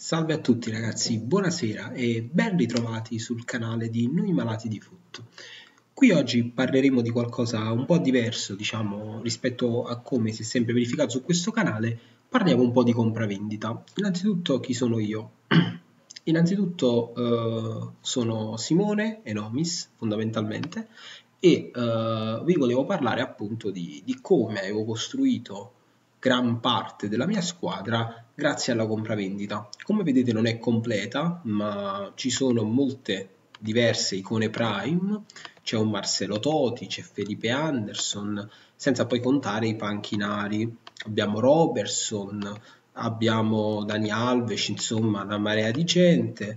Salve a tutti ragazzi, buonasera e ben ritrovati sul canale di Noi Malati di Foot. Qui oggi parleremo di qualcosa un po' diverso, diciamo, rispetto a come si è sempre verificato su questo canale. Parliamo un po' di compravendita. Innanzitutto chi sono io? Innanzitutto sono Simone Enomis, fondamentalmente, e vi volevo parlare appunto di come avevo costruito gran parte della mia squadra grazie alla compravendita. Come vedete non è completa, ma ci sono molte diverse icone Prime, c'è un Marcelo Totti, c'è Felipe Anderson, senza poi contare i panchinari. Abbiamo Robertson, abbiamo Dani Alves, insomma una marea di gente,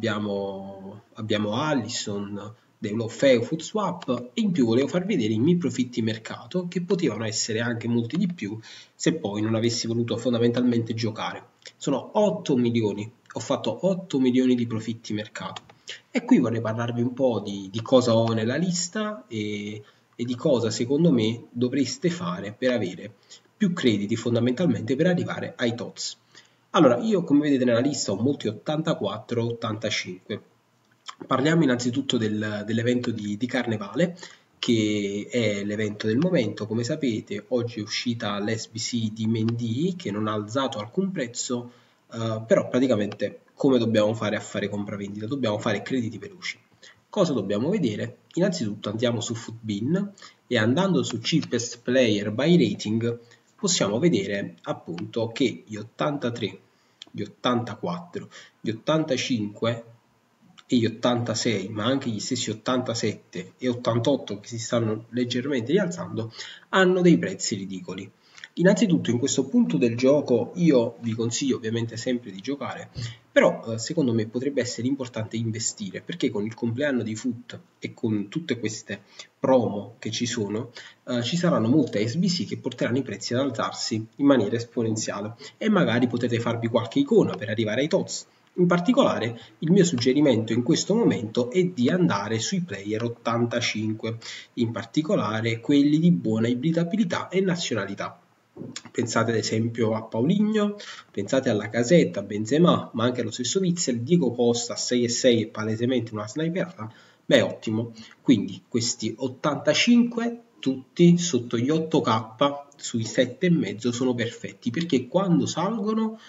abbiamo Alisson, Deulofeu, Footswap e in più volevo far vedere i miei profitti mercato che potevano essere anche molti di più se poi non avessi voluto fondamentalmente giocare. Sono 8 milioni, ho fatto 8 milioni di profitti mercato e qui vorrei parlarvi un po' di cosa ho nella lista e di cosa secondo me dovreste fare per avere più crediti fondamentalmente per arrivare ai TOTS. Allora, io come vedete nella lista ho molti 84-85. Parliamo innanzitutto dell'evento di Carnevale, che è l'evento del momento. Come sapete, oggi è uscita l'SBC di Mendy, che non ha alzato alcun prezzo, però praticamente come dobbiamo fare a fare compravendita? Dobbiamo fare crediti veloci. Cosa dobbiamo vedere? Innanzitutto andiamo su Footbin e andando su Cheapest Player by Rating possiamo vedere appunto che gli 83, gli 84, gli 85 e gli 86, ma anche gli stessi 87 e 88 che si stanno leggermente rialzando, hanno dei prezzi ridicoli. Innanzitutto in questo punto del gioco io vi consiglio ovviamente sempre di giocare, però secondo me potrebbe essere importante investire perché con il compleanno di Foot e con tutte queste promo che ci sono ci saranno molte SBC che porteranno i prezzi ad alzarsi in maniera esponenziale e magari potete farvi qualche icona per arrivare ai TOTS. In particolare il mio suggerimento in questo momento è di andare sui player 85, in particolare quelli di buona ibridabilità e nazionalità. Pensate ad esempio a Paulinho, pensate alla Casetta, a Benzema, ma anche allo stesso Witsel, Diego Costa 6,6 è palesemente una sniperata, beh ottimo. Quindi questi 85 tutti sotto gli 8k sui 7,5 sono perfetti perché quando salgono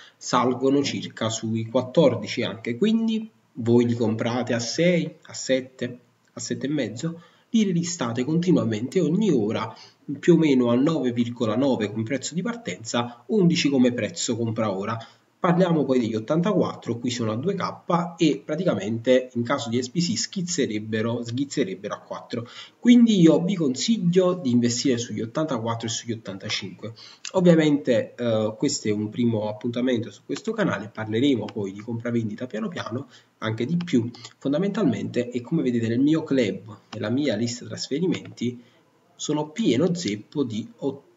circa sui 14 anche, quindi voi li comprate a 6, a 7, a 7,5, li ristate continuamente ogni ora più o meno a 9,9 come prezzo di partenza, 11 come prezzo compra ora. Parliamo poi degli 84, qui sono a 2k e praticamente in caso di SBC schizzerebbero a 4. Quindi io vi consiglio di investire sugli 84 e sugli 85. Ovviamente questo è un primo appuntamento su questo canale, parleremo poi di compravendita piano piano, anche di più fondamentalmente, e come vedete nel mio club, nella mia lista trasferimenti, sono pieno zeppo di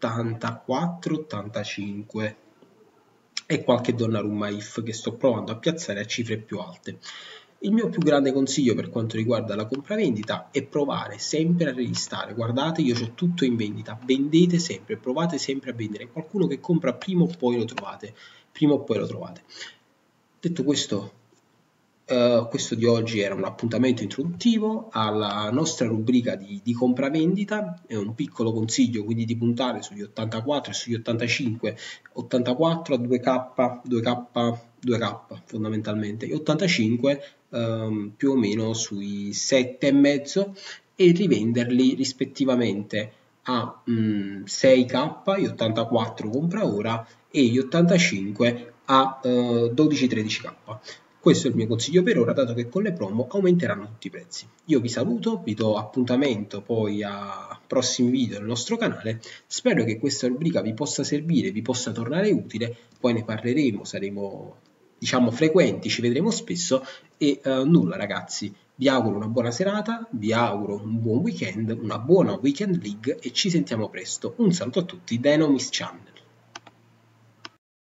84-85 e qualche Donnarumma if che sto provando a piazzare a cifre più alte. Il mio più grande consiglio per quanto riguarda la compravendita è provare sempre a relistare. Guardate, io ho tutto in vendita, vendete sempre, provate sempre a vendere. Qualcuno che compra prima o poi lo trovate, prima o poi lo trovate. Detto questo, questo di oggi era un appuntamento introduttivo alla nostra rubrica di compravendita, è un piccolo consiglio quindi di puntare sugli 84 e sugli 85, 84 a 2k, 2k, 2k fondamentalmente, e 85 più o meno sui 7,5 e rivenderli rispettivamente a 6k, gli 84 compra ora e gli 85 a 12-13k. Questo è il mio consiglio per ora, dato che con le promo aumenteranno tutti i prezzi. Io vi saluto, vi do appuntamento poi a prossimi video del nostro canale. Spero che questa rubrica vi possa servire, vi possa tornare utile, poi ne parleremo, saremo diciamo frequenti, ci vedremo spesso e nulla ragazzi. Vi auguro una buona serata, vi auguro un buon weekend, una buona weekend league e ci sentiamo presto. Un saluto a tutti da Enomis Chan.